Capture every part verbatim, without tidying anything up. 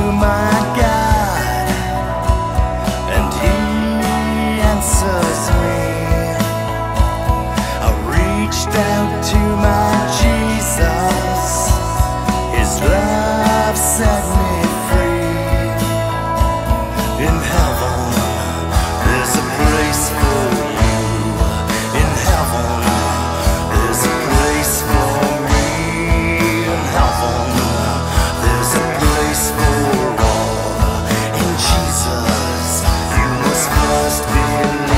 my God, and He answers me. I reached out to my Jesus, His love set me free. In heaven, there's a place for you. In heaven, there's a place for me. In heaven, there's a place for all. In Jesus, you must first believe.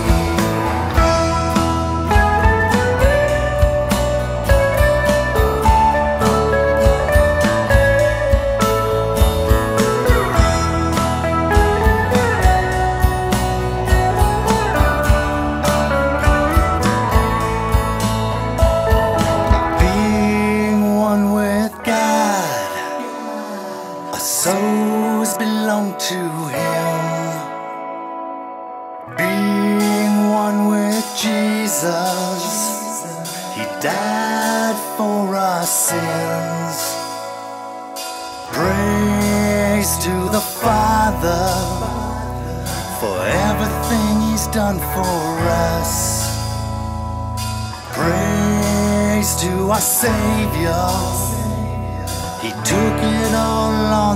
Being one with God, our souls belong to Him. Being one with Jesus, He died for our sins. Praise to the Father for everything He's done for us. Praise to our Savior, He took it all on